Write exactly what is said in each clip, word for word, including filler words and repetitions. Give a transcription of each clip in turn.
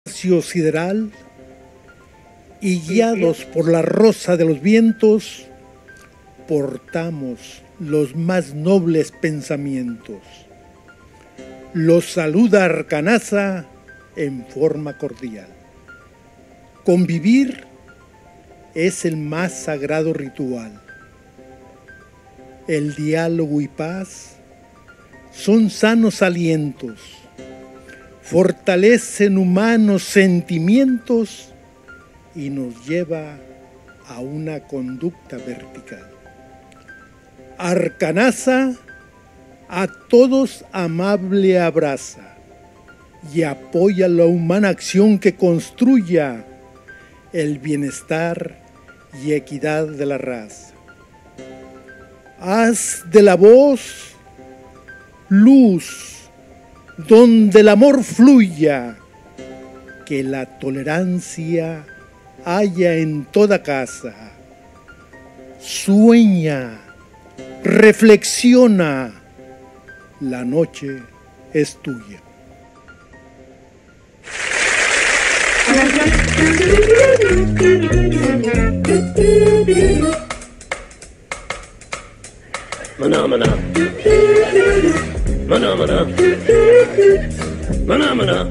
sideral y guiados por la rosa de los vientos, portamos los más nobles pensamientos. Los saluda Arcanaza en forma cordial. Convivir es el más sagrado ritual. El diálogo y paz son sanos alientos, fortalecen humanos sentimientos y nos lleva a una conducta vertical. Arcanaza a todos amable abraza y apoya la humana acción que construya el bienestar y equidad de la raza. Haz de la voz luz donde el amor fluya, que la tolerancia haya en toda casa. Sueña, reflexiona, la noche es tuya. Maná, maná. Maná, maná. Maná, maná.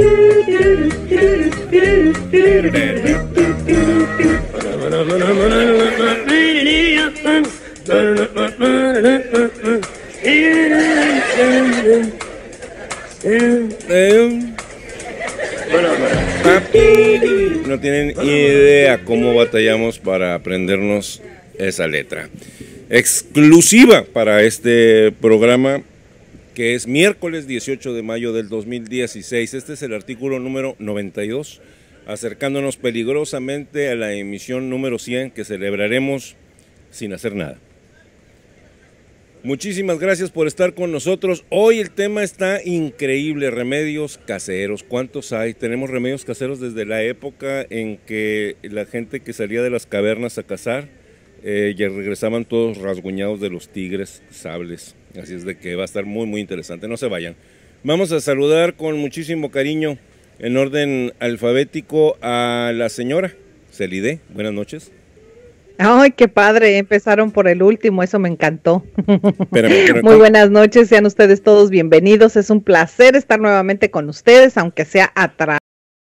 No tienen idea cómo batallamos para aprendernos esa letra. Exclusiva para este programa, que es miércoles dieciocho de mayo del dos mil dieciséis. Este es el artículo número noventa y dos, acercándonos peligrosamente a la emisión número cien, que celebraremos sin hacer nada. Muchísimas gracias por estar con nosotros. Hoy el tema está increíble, remedios caseros. ¿Cuántos hay? Tenemos remedios caseros desde la época en que la gente que salía de las cavernas a cazar, eh, ya regresaban todos rasguñados de los tigres sables. Así es de que va a estar muy muy interesante, no se vayan. Vamos a saludar con muchísimo cariño, en orden alfabético, a la señora Celide. Buenas noches. Ay, qué padre, empezaron por el último, eso me encantó. Espérame, espérame. Muy buenas noches, sean ustedes todos bienvenidos, es un placer estar nuevamente con ustedes, aunque sea atrás.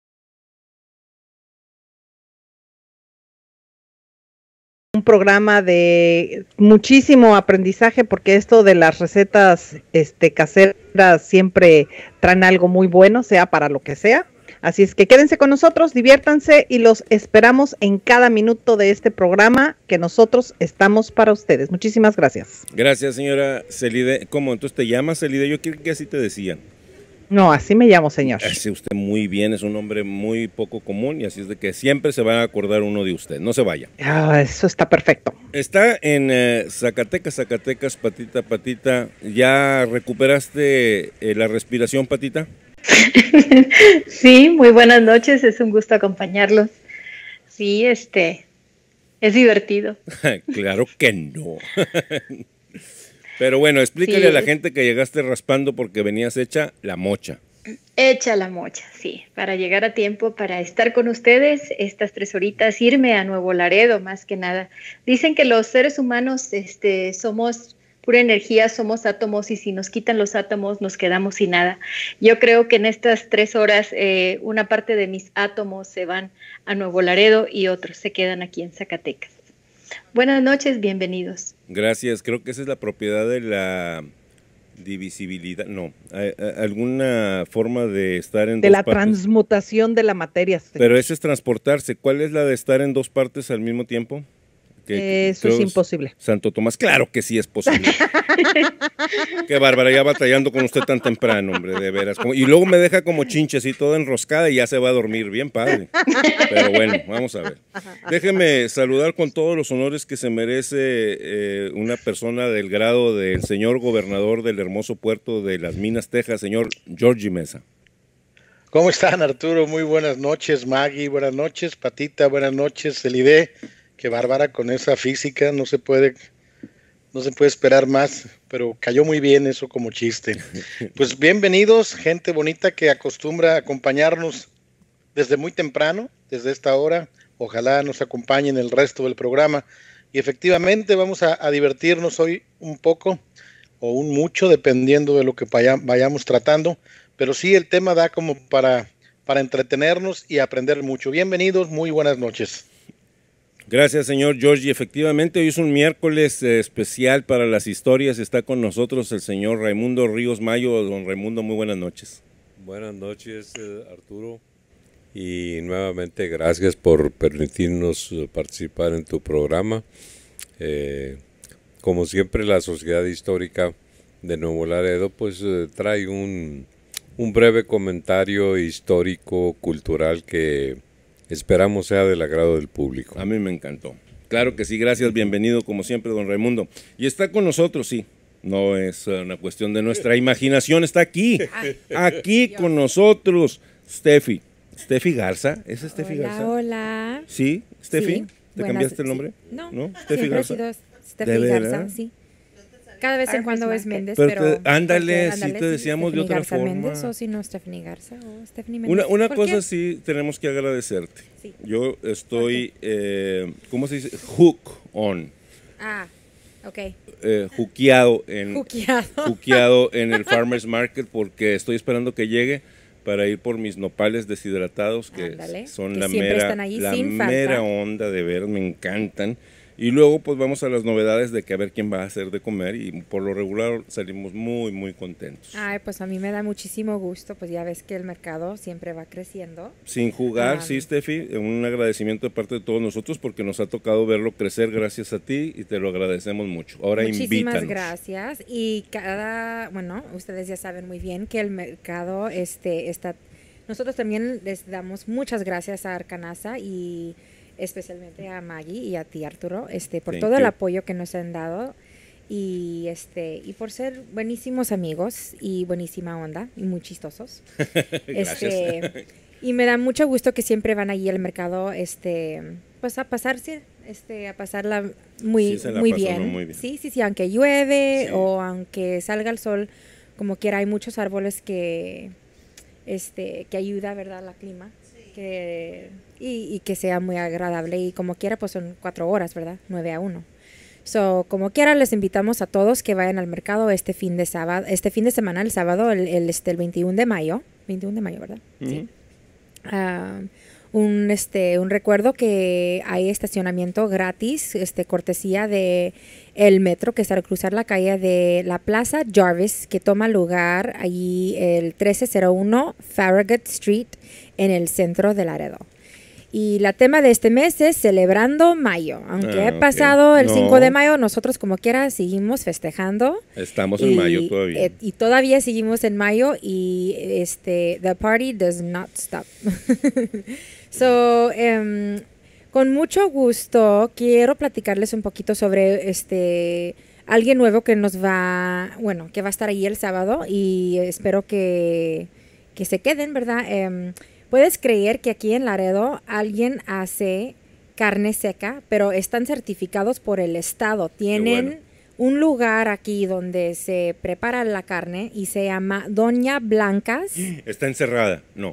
Un programa de muchísimo aprendizaje, porque esto de las recetas este, caseras siempre traen algo muy bueno, sea para lo que sea. Así es que quédense con nosotros, diviértanse y los esperamos en cada minuto de este programa que nosotros estamos para ustedes. Muchísimas gracias. Gracias, señora Celide. ¿Cómo? Entonces te llamas Celide, yo quiero que así te decían. No, así me llamo, señor. Hace usted muy bien, es un nombre muy poco común y así es de que siempre se va a acordar uno de usted, no se vaya. Ah, eso está perfecto. Está en eh, Zacatecas, Zacatecas, Patita, Patita. ¿Ya recuperaste eh, la respiración, Patita? Sí, muy buenas noches, es un gusto acompañarlos. Sí, este, es divertido. Claro que no. Pero bueno, explícale sí a la gente que llegaste raspando porque venías hecha la mocha. Hecha la mocha, sí, para llegar a tiempo, para estar con ustedes estas tres horitas, irme a Nuevo Laredo más que nada. Dicen que los seres humanos este, somos pura energía, somos átomos y si nos quitan los átomos nos quedamos sin nada. Yo creo que en estas tres horas eh, una parte de mis átomos se van a Nuevo Laredo y otros se quedan aquí en Zacatecas. Buenas noches, bienvenidos. Gracias, creo que esa es la propiedad de la divisibilidad, no, hay, hay alguna forma de estar en de dos la partes. Transmutación de la materia. Pero eso es transportarse. ¿Cuál es la de estar en dos partes al mismo tiempo? Que, Eso es imposible. Santo Tomás, claro que sí es posible. Qué bárbara, ya batallando con usted tan temprano, hombre, de veras. Y luego me deja como chinche así toda enroscada y ya se va a dormir, bien padre. Pero bueno, vamos a ver. Déjeme saludar con todos los honores que se merece eh, una persona del grado del señor gobernador del hermoso puerto de Las Minas, Texas, señor Georgie Mesa. ¿Cómo están, Arturo? Muy buenas noches, Maggie, buenas noches, Patita, buenas noches, Celide. Qué bárbara con esa física, no se puede, no se puede esperar más, pero cayó muy bien eso como chiste. Pues bienvenidos, gente bonita que acostumbra a acompañarnos desde muy temprano, desde esta hora. Ojalá nos acompañen el resto del programa. Y efectivamente vamos a, a divertirnos hoy un poco o un mucho, dependiendo de lo que vaya, vayamos tratando. Pero sí, el tema da como para, para entretenernos y aprender mucho. Bienvenidos, muy buenas noches. Gracias, señor George. Y efectivamente, hoy es un miércoles eh, especial para las historias. Está con nosotros el señor Raimundo Ríos Mayo. Don Raimundo, muy buenas noches. Buenas noches, eh, Arturo. Y nuevamente gracias por permitirnos participar en tu programa. Eh, como siempre, la Sociedad Histórica de Nuevo Laredo pues eh, trae un, un breve comentario histórico, cultural, que esperamos sea del agrado del público. A mí me encantó. Claro que sí, gracias, bienvenido como siempre, don Raimundo. Y está con nosotros, sí, no es una cuestión de nuestra imaginación, está aquí, aquí con nosotros, Steffi. Steffi Garza, ¿es Steffi hola, Garza? Hola, ¿Sí? ¿Steffi? Sí. ¿Te Buenas, cambiaste el nombre? Sí. No, ¿No? ¿Steffi Garza? He sido Steffi Garza, sí. Cada vez en cuando es Méndez, pero... pero... Te, ándale, ándale, sí te decíamos Stephanie de otra Garza forma. Méndez, o si no, Stephanie Garza o Stephanie Méndez. Una, una ¿Por cosa qué? sí tenemos que agradecerte. Sí. Yo estoy, eh, ¿cómo se dice? Hook on. Ah, ok. Eh, juqueado en, Juqueado. juqueado en el Farmers Market porque estoy esperando que llegue para ir por mis nopales deshidratados que Ándale, son que la siempre mera, están ahí la sin mera falta. onda de ver, me encantan. Y luego pues vamos a las novedades de que a ver quién va a hacer de comer y por lo regular salimos muy muy contentos. Ay, pues a mí me da muchísimo gusto, pues ya ves que el mercado siempre va creciendo. Sin jugar, Um, sí, Steffi, un agradecimiento de parte de todos nosotros porque nos ha tocado verlo crecer gracias a ti y te lo agradecemos mucho. Ahora Muchísimas invítanos. gracias. Y cada, bueno, ustedes ya saben muy bien que el mercado este está. Nosotros también les damos muchas gracias a Arcanasa y especialmente a Maggie y a ti, Arturo, este, por Thank todo el you. apoyo que nos han dado y este y por ser buenísimos amigos y buenísima onda y muy chistosos. este y me da mucho gusto que siempre van allí al mercado, este, pues a pasarse, este, a pasarla muy, Sí, se la muy, pasó, bien. ¿no? Muy bien. Sí, sí, sí, aunque llueve Sí. o aunque salga el sol, como quiera hay muchos árboles que este que ayuda, ¿verdad?, la clima, que y, y que sea muy agradable y como quiera pues son cuatro horas, ¿verdad? Nueve a uno. So, como quiera les invitamos a todos que vayan al mercado este fin de sábado, este fin de semana, el sábado, el, el este el veintiuno de mayo, veintiuno de mayo, ¿verdad? Ujú. Sí. Ah, un este un recuerdo que hay estacionamiento gratis, este cortesía de el metro que está al cruzar la calle de la Plaza Jarvis, que toma lugar allí el trece cero uno Farragut Street en el centro de Laredo. Y la tema de este mes es Celebrando Mayo. Aunque Ah, he ok. pasado el No. cinco de mayo, nosotros como quiera seguimos festejando. Estamos en Y, mayo todavía. eh, y todavía seguimos en mayo y este the party does not stop. So, em, con mucho gusto quiero platicarles un poquito sobre este alguien nuevo que nos va, bueno, que va a estar ahí el sábado y espero que, que se queden, ¿verdad? Em, ¿puedes creer que aquí en Laredo alguien hace carne seca, pero están certificados por el estado? Tienen bueno. un lugar aquí donde se prepara la carne y se llama Doña Blancas. Está encerrada, no.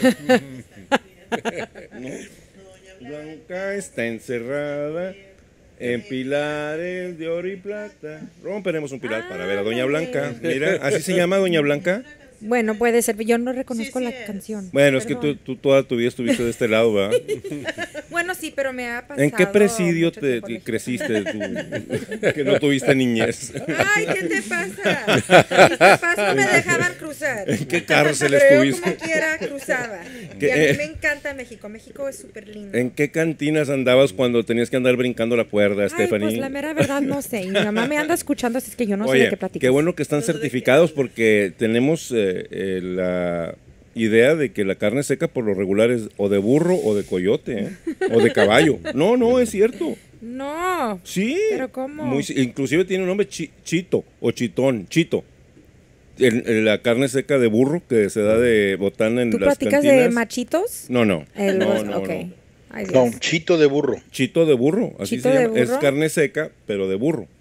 No. Blanca está encerrada en pilares de oro y plata. Romperemos un pilar para ver a Doña Blanca. Mira, ¿así se llama Doña Blanca? Bueno, puede ser, yo no reconozco Sí, la sí es. canción. Bueno, es que tú, Perdón. tú toda tu vida estuviste de este lado, ¿verdad? Bueno, sí, pero me ha pasado. ¿En qué presidio mucho te, tiempo te en México. creciste tú, que no tuviste niñez? Ay, ¿qué te pasa? Mis papás no me dejaban cruzar. ¿En qué cárceles Pero yo estuviste? como quiera cruzaba. ¿Qué, Y a mí eh? me encanta México. México es súper lindo. ¿En qué cantinas andabas cuando tenías que andar brincando la cuerda, Ay, Stephanie? pues la mera verdad no sé. Y mi mamá me anda escuchando, así es que yo no sé Oye, de qué platicas. qué bueno que están certificados porque tenemos eh, eh, la idea de que la carne seca por lo regular es o de burro o de coyote, ¿eh? O de caballo. No, no, es cierto. No. Sí. ¿Pero cómo? Muy- inclusive tiene un nombre chi- chito o chitón, chito. El- el- la carne seca de burro que se da de botana en ¿Tú las platicas cantinas. de machitos? No, no. El- no, no, ok. no. Ay, No, Dios. chito de burro. Chito de burro, así ¿Chito se de llama. Es burro? carne seca, pero de burro.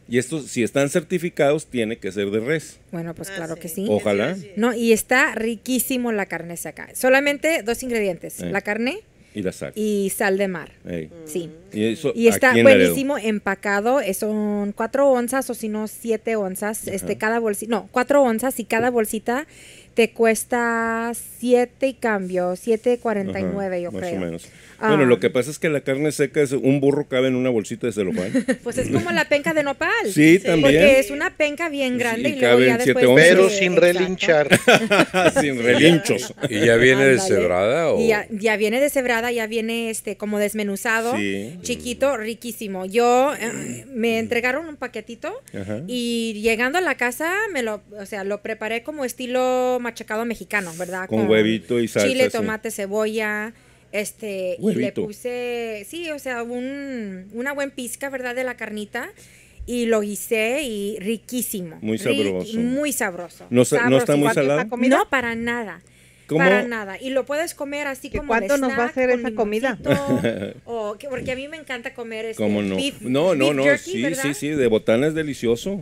Y estos, si están certificados, tiene que ser de res. Bueno, pues Ah, claro sí. que sí. Ojalá. No, y está riquísimo la carne seca. Solamente dos ingredientes, Eh. la carne Y la sal. y sal de mar. Ey. Sí. Y, eso Y está aquí en Laredo. buenísimo empacado, eh, son cuatro onzas o si no siete onzas, este cada bolsita, no, cuatro onzas y cada bolsita te cuesta siete y cambio, siete cuarenta y nueve yo Ajá, creo. Más o menos. Ah. Bueno, lo que pasa es que la carne seca es un burro cabe en una bolsita de celofán. Pues es como la penca de nopal. Sí, también. Porque es una penca bien grande Y y, luego caben ya siete después... onzas. Pero se- sin exacto. relinchar. Sin relinchos. ¿Y ya viene Ándale. deshebrada o...? Y ya, ya viene deshebrada, ya viene este como desmenuzado, Sí. chiquito, riquísimo. Yo eh, me entregaron un paquetito Ajá. y llegando a la casa me lo, o sea, lo preparé como estilo machacado mexicano, ¿verdad? Con huevito y salsa, chile, sí. tomate, cebolla, este, y le Huevito. puse, sí, o sea, un, una buen pizca, ¿verdad? De la carnita. Y lo hice y riquísimo. Muy Riqui- sabroso. muy sabroso. ¿No sa- no está muy Sabrosísimo. salado? ¿Esa comida? No, para nada. ¿Cómo? Para nada. Y lo puedes comer así ¿Que como cuánto de nos va a snack, hacer con esa comida? limoncito, o que- porque a mí me encanta comer este ¿Cómo no? beef- no, no, beef no. jerky, Sí, ¿verdad? sí, sí. De botana es delicioso.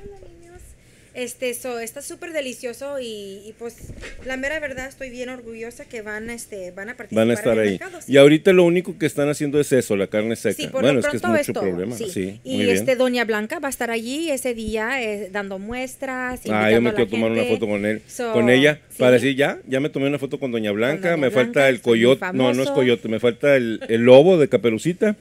Este, eso, está súper delicioso y, y, pues la mera verdad estoy bien orgullosa que van, este, van a participar Van a estar en el ahí. mercado, sí. Y ahorita lo único que están haciendo es eso, la carne seca. Sí, por bueno, lo es que es pronto mucho es todo, problema. sí. Sí, y muy bien. este Doña Blanca va a estar allí ese día eh, dando muestras. Ah, yo invitando me a la quiero tomar una gente. foto con él, So, con ella, sí. para decir ya, ya me tomé una foto con Doña Blanca, Doña me Blanca, falta el soy muy coyote, no, no es famoso. coyote, me falta el, el lobo de Caperucita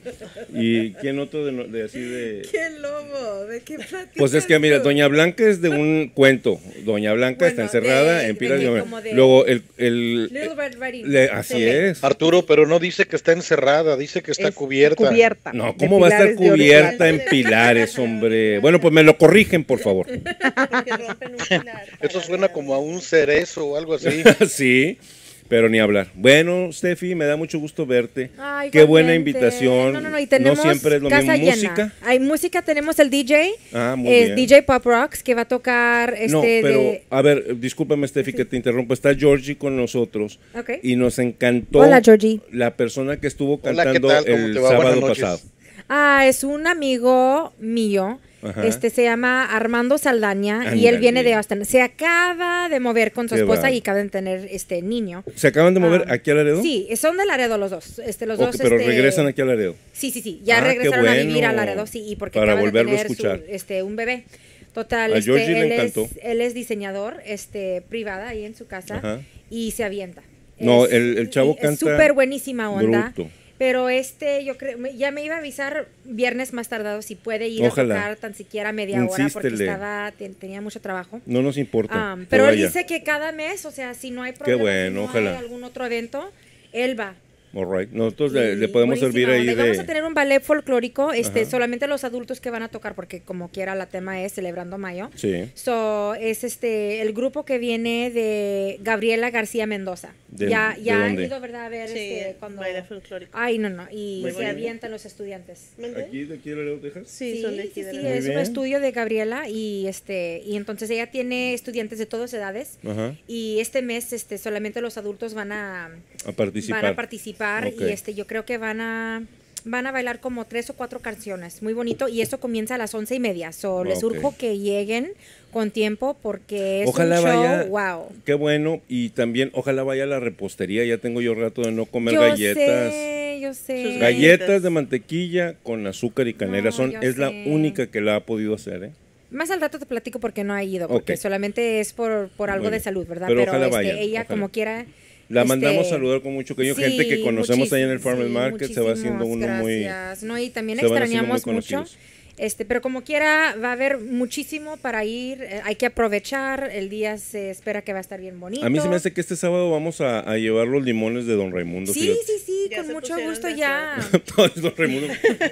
y quién otro de, no- de así de... ¡Qué lobo! ¿De qué platicas Pues es que mira, tú? Doña Blanca es de un cuento, Doña Blanca está Bueno, encerrada de- en Pilas de- de, como de- luego el, el Little Red Riding le- Hood. así Ok. es. Arturo, pero no dice que está encerrada, dice que está Es cubierta. Cubierta. No, de ¿cómo va a estar pilares de oro y cubierta plata. en pilares, hombre? Bueno, pues me lo corrigen, por favor. Porque rompen un pilar. Eso suena como a un cerezo o algo así. Sí, pero ni hablar. Bueno, Steffi, me da mucho gusto verte. Ay, Qué buena igualmente. invitación. No, no, no, y tenemos siempre es lo casa mismo. llena. Música. Hay música, tenemos el D J, Ah, muy es bien. D J Pop Rocks, que va a tocar este No, pero de... a ver, discúlpame, Steffi, que te interrumpa. Está Georgie con nosotros Ok. y nos encantó Hola, Georgie. la persona que estuvo Hola, ¿qué cantando tal? ¿Cómo el te va? sábado Buenas noches. pasado. Ah, es un amigo mío. Ajá. Este se llama Armando Saldaña y Ándale. él viene de Austin. Se acaba de mover con su Qué esposa bárbaro. y acaban de tener este niño. ¿Se acaban de mover Ah, aquí a Laredo? Sí, son de Laredo los dos. Este, los Ok, dos. pero este, regresan aquí a Laredo. Sí, sí, sí. Ya Ah, qué regresaron a vivir a bueno. Laredo, sí, y porque Para acaban de volverlo a tener escuchar. su, este, un bebé. Total, A este, Georgie le él, es, encantó. él es diseñador, este, privada ahí en su casa Ajá. y se avienta. No, Es- el- el chavo es canta súper buenísima onda. bruto. Pero este, yo creo, me- ya me iba a avisar viernes más tardado si puede ir Ojalá. a tocar tan siquiera media hora porque Insístele. estaba, te- tenía mucho trabajo. No nos importa. Ah, que pero él vaya. dice que cada mes, o sea, si no hay problema, bueno, si no ojalá. hay algún otro evento, él va. All right. Nosotros le, Y le podemos buenísima servir ahí onda. Y Vamos a de... tener un ballet folclórico, este, Ajá. solamente los adultos que van a tocar, porque como quiera la tema es celebrando mayo. Sí. So, es este el grupo que viene de Gabriela García Mendoza. ¿De- ya de ya han dónde? ido, ¿verdad? A ver Sí, este, cuando... baile folclórico. Ay, no, no. Y Muy se bonito. avientan los estudiantes. ¿Mande? ¿Aquí de aquí a Laredo, Texas? Sí, Sí, son de sí, aquí de sí, la- es Muy un bien. estudio de Gabriela y este y entonces ella tiene estudiantes de todas edades Ajá. y este mes este solamente los adultos van a A participar. van a participar Ok. y este yo creo que van a van a bailar como tres o cuatro canciones, muy bonito y eso comienza a las once y media, so les Ok. urjo que lleguen con tiempo porque es Ojalá un show, vaya. wow. Qué bueno. Y también, ojalá vaya a la repostería. Ya tengo yo rato de no comer Yo galletas. sé, yo sé. Sus Galletas de mantequilla con azúcar y canela. No, Son, yo es la sé. única que la ha podido hacer, ¿eh? Más al rato te platico porque no ha ido, porque Ok. solamente es por, por algo Muy de bien. salud, ¿verdad? Pero Pero, ojalá este, vayan, ella ojalá. como quiera. La este, mandamos saludar con mucho cariño. sí, Gente que conocemos ahí en el muchis- Farmers sí, Market. Se va haciendo uno muchísimas muy... gracias. No, y también se van haciendo muy extrañamos mucho. conocidos. Este, pero como quiera, va a haber muchísimo para ir. eh, hay que aprovechar. El día se espera que va a estar bien bonito. A mí se me hace que este sábado vamos a, a llevar los limones de Don Raimundo. Sí, fíjate. sí, sí, Ya con se mucho pusieron gusto de ya. Don Raimundo.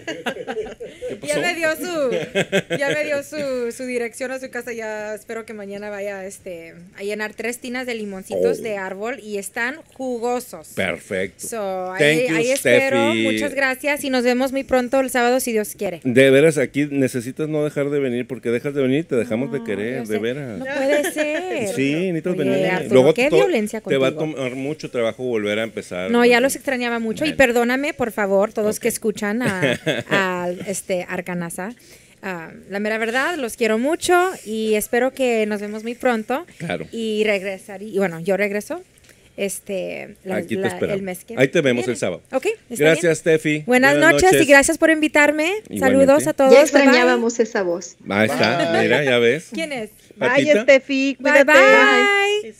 ¿Qué pasó? Ya me dio su, ya me dio su, su dirección a su casa. Ya espero que mañana vaya este, a llenar tres tinas de limoncitos Oh. de árbol y están jugosos. Perfecto. So, Thank ahí, you, ahí espero. Steffi. Muchas gracias y nos vemos muy pronto el sábado si Dios quiere. De veras, aquí necesitas no dejar de venir porque dejas de venir y te dejamos de No, querer, yo de sé. veras. No puede ser. Sí, necesitas Oye, venir. Arturo, qué to- violencia te va a contigo. tomar mucho trabajo volver a empezar. No, ya los extrañaba mucho y Bueno. perdóname, por favor, todos Ok. que escuchan a, a, este Arcanasa. ah, la mera verdad, los quiero mucho y espero que nos vemos muy pronto. Claro. Y regresar, y bueno, yo regreso este la, Aquí te la- esperamos. el mes que Ahí te vemos viene. el sábado. Ok, está Gracias, bien. Steffi. Buenas, noches, y gracias por invitarme. Igualmente. Saludos a todos. Ya Bye, extrañábamos esa voz. Ahí está, mira, ya ves. bye. ¿Quién es? Bye, Patita. Steffi. Bye, Cuídate. bye.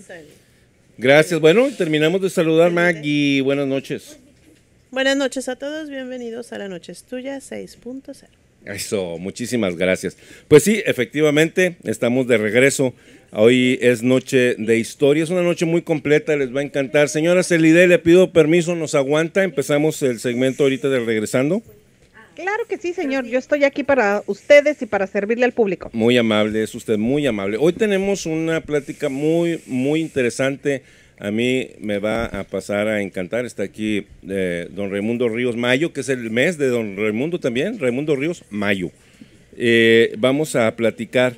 Gracias. Bueno, terminamos de saludar, Maggie. Buenas noches. Buenas noches a todos, bienvenidos a La Noche es Tuya seis punto cero. Eso, muchísimas gracias. Pues sí, efectivamente, estamos de regreso. Hoy es noche de historia, es una noche muy completa, les va a encantar. Señora Celide, le pido permiso, nos aguanta. Empezamos el segmento ahorita de Regresando. Claro que sí, señor. Yo estoy aquí para ustedes y para servirle al público. Muy amable, es usted muy amable. Hoy tenemos una plática muy, muy interesante. A mí me va a pasar a encantar. Está aquí eh, don Raimundo Ríos Mayo, que es el mes de don Raimundo también. Raimundo Ríos Mayo. Eh, vamos a platicar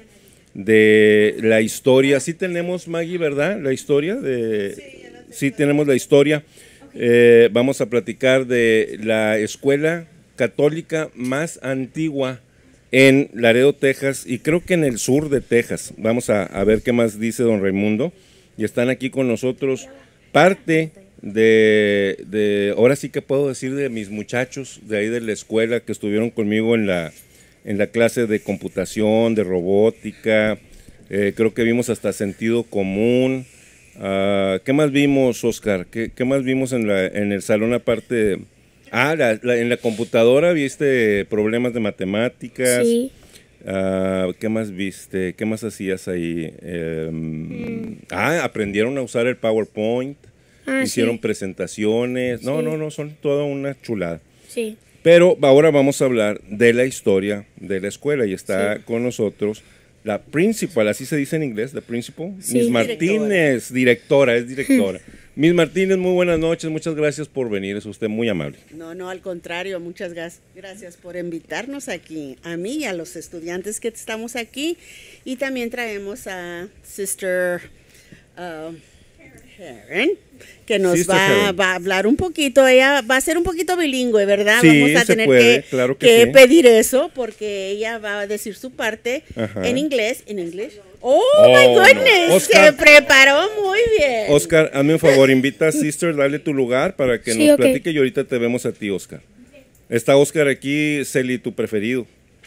de la historia. Sí tenemos, Maggie, ¿verdad? La historia. De... Sí, tenemos la historia. Eh, vamos a platicar de la escuela católica más antigua en Laredo, Texas, y creo que en el sur de Texas. Vamos a, a ver qué más dice don Raimundo. Y están aquí con nosotros parte de, de, ahora sí que puedo decir, de mis muchachos de ahí de la escuela que estuvieron conmigo en la, en la clase de computación, de robótica. Eh, creo que vimos hasta sentido común. Uh, ¿Qué más vimos, Oscar? ¿Qué, qué más vimos en, la, en el salón aparte de... Ah, la, la, en la computadora viste problemas de matemáticas. Sí. Uh, ¿Qué más viste? ¿Qué más hacías ahí? Eh, mm. Ah, aprendieron a usar el PowerPoint. Ah, hicieron sí. presentaciones. No, Sí. no, no, son toda una chulada. Sí. Pero ahora vamos a hablar de la historia de la escuela y está Sí. con nosotros la principal, así se dice en inglés, la principal. Sí. Miss Martínez, directora, es directora. Miss Martínez, muy buenas noches, muchas gracias por venir, es usted muy amable. No, no, al contrario, muchas gas- gracias por invitarnos aquí, a mí y a los estudiantes que estamos aquí. Y también traemos a Sister uh, Karen, que nos Sister va, Karen. va a hablar un poquito. Ella va a ser un poquito bilingüe, ¿verdad? Sí, Vamos a se tener puede, que, claro que que sí. pedir eso, porque ella va a decir su parte Ajá. en inglés. ¿En inglés? ¡Oh, Oh, my no. goodness! Oscar. Se preparó muy bien. Oscar, hazme un favor, invita a Sister, dale tu lugar para que Sí, nos ok. platique y ahorita te vemos a ti, Oscar. Está Oscar aquí, Celi, tu preferido.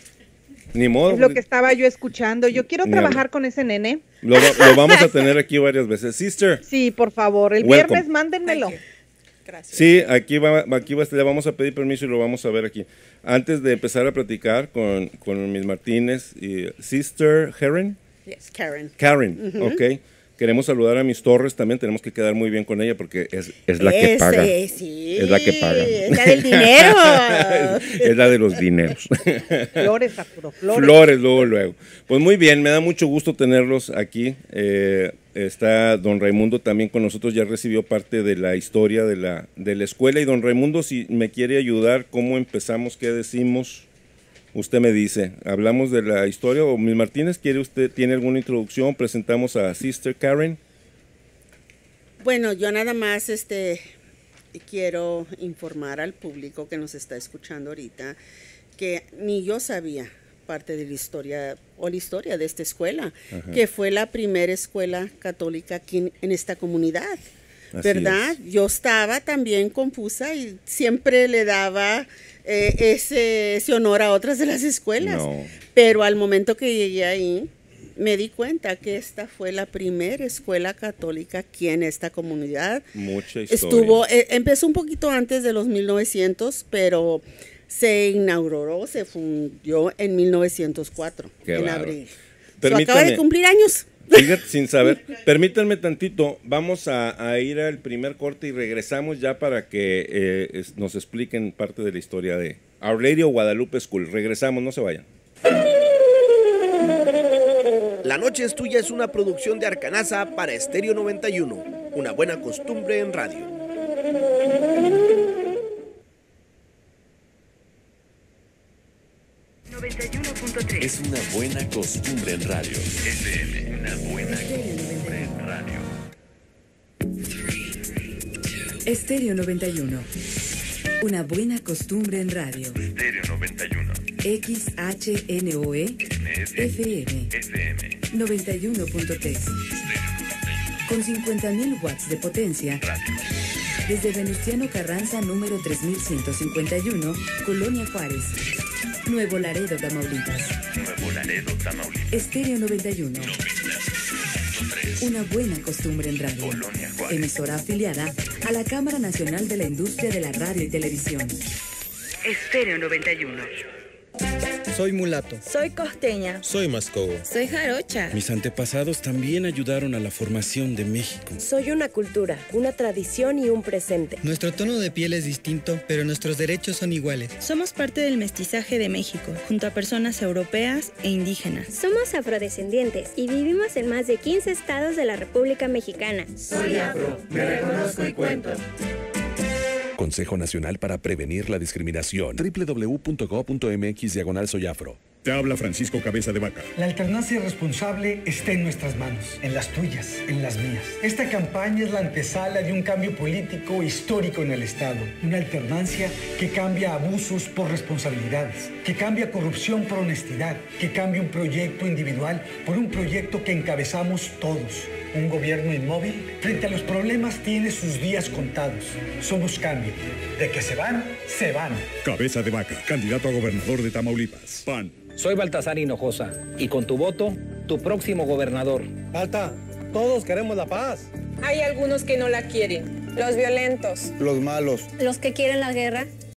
Ni modo. Es lo que estaba yo escuchando. Yo quiero Ni trabajar hablar. con ese nene. Lo, va- lo vamos a tener aquí varias veces. Sister, Sí, por favor. El Welcome. viernes mándenmelo. Gracias. sí, aquí, va, aquí va, le vamos a pedir permiso y lo vamos a ver aquí. Antes de empezar a platicar con, con Miss Martínez y Sister Karen, Yes, Karen. Karen, ok. Queremos saludar a Miss Torres también, tenemos que quedar muy bien con ella porque es, es la que Ese, paga. sí, Es la que paga. Es la del dinero. Es la de los dineros. Flores, Arturo, flores. Flores, luego, luego. Pues muy bien, me da mucho gusto tenerlos aquí. Eh, está don Raimundo también con nosotros, ya recibió parte de la historia de la, de la escuela. Y don Raimundo, si me quiere ayudar, ¿cómo empezamos? ¿Qué decimos? Usted me dice, ¿hablamos de la historia? ¿O Miss Martínez, quiere usted, tiene alguna introducción? Presentamos a Sister Karen. Bueno, yo nada más este quiero informar al público que nos está escuchando ahorita que ni yo sabía parte de la historia o la historia de esta escuela, Ajá. que fue la primera escuela católica aquí en, en esta comunidad. Así ¿Verdad? es. Yo estaba también confusa y siempre le daba eh, ese, ese honor a otras de las escuelas. No. Pero al momento que llegué ahí, me di cuenta que esta fue la primera escuela católica aquí en esta comunidad. Mucha historia. Estuvo, eh, empezó un poquito antes de los mil novecientos, pero se inauguró, se fundió en mil novecientos cuatro, Qué en bárbaro. abril. So, Permítame. acaba de cumplir años. Fíjate, sin saber, permítanme tantito, vamos a, a ir al primer corte y regresamos ya para que eh, es- nos expliquen parte de la historia de Our Lady of Guadalupe School. Regresamos, no se vayan. La Noche es Tuya es una producción de Arcanaza para Estéreo noventa y uno, una buena costumbre en radio. Es una buena costumbre en radio. F M, una buena costumbre en radio. Estéreo noventa y uno. Una buena costumbre en radio. Estéreo noventa y uno. X H N O E F M noventa y uno punto tres. Con cincuenta mil watts de potencia. Desde Venustiano Carranza, número tres mil ciento cincuenta y uno, Colonia Juárez. Nuevo Laredo, Tamaulipas. Nuevo Laredo, Tamaulipas. Estéreo noventa y uno. Una buena costumbre en radio. Colonia Juárez. Emisora afiliada a la Cámara Nacional de la Industria de la Radio y Televisión. Estéreo noventa y uno. Soy mulato. Soy costeña. Soy mascogo. Soy jarocha. Mis antepasados también ayudaron a la formación de México. Soy una cultura, una tradición y un presente. Nuestro tono de piel es distinto, pero nuestros derechos son iguales. Somos parte del mestizaje de México, junto a personas europeas e indígenas. Somos afrodescendientes y vivimos en más de quince estados de la República Mexicana. Soy afro, me reconozco y cuento. Consejo Nacional para Prevenir la Discriminación. doble u doble u doble u punto gob punto eme equis diagonal soy afro. Te habla Francisco Cabeza de Vaca. La alternancia responsable está en nuestras manos, en las tuyas, en las mías. Esta campaña es la antesala de un cambio político histórico en el Estado. Una alternancia que cambia abusos por responsabilidades, que cambia corrupción por honestidad, que cambia un proyecto individual por un proyecto que encabezamos todos. Un gobierno inmóvil frente a los problemas tiene sus días contados. Somos cambio. De que se van, se van. Cabeza de Vaca, candidato a gobernador de Tamaulipas. P A N. Soy Baltasar Hinojosa y con tu voto, tu próximo gobernador. Balta, todos queremos la paz. Hay algunos que no la quieren. Los violentos. Los malos. Los que quieren la guerra.